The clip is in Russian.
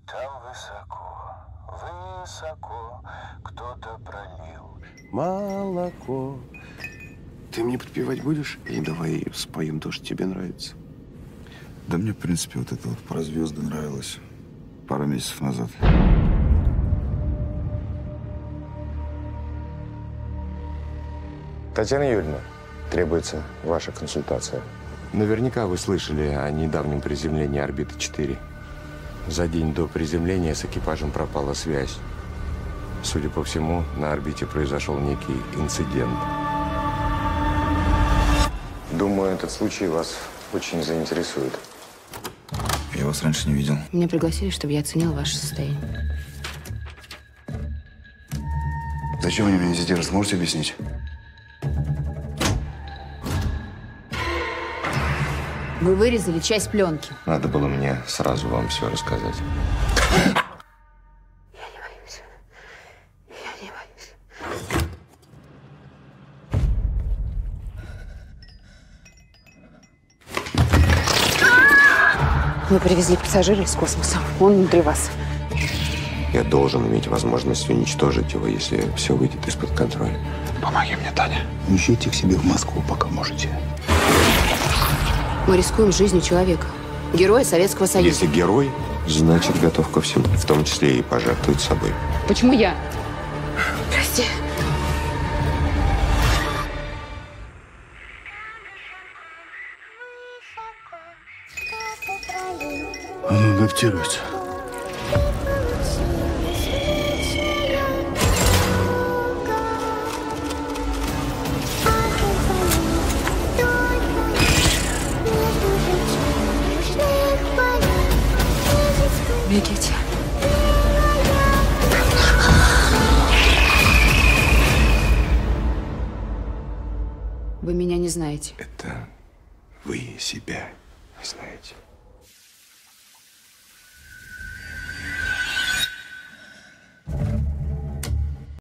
Там высоко, высоко кто-то пролил молоко. Ты мне подпевать будешь? Или давай споем то, что тебе нравится? Да мне, в принципе, вот это вот про звезды нравилось пару месяцев назад. Татьяна Юрьевна, требуется ваша консультация. Наверняка вы слышали о недавнем приземлении орбиты-4. За день до приземления с экипажем пропала связь. Судя по всему, на орбите произошел некий инцидент. Думаю, этот случай вас очень заинтересует. Я вас раньше не видел. Меня пригласили, чтобы я оценила ваше состояние. Зачем они меня здесь держат, сможете объяснить? Вы вырезали часть пленки. Надо было мне сразу вам все рассказать. Я не боюсь. Я не боюсь. Мы привезли пассажира из космоса. Он внутри вас. Я должен иметь возможность уничтожить его, если все выйдет из-под контроля. Помоги мне, Таня. Ищите к себе в Москву, пока можете. Мы рискуем жизнью человека. Героя Советского Союза. Если герой, значит готов ко всему, в том числе и пожертвовать собой. Почему я? Прости. Он адаптируется. Бегите. Вы меня не знаете. Это вы себя знаете.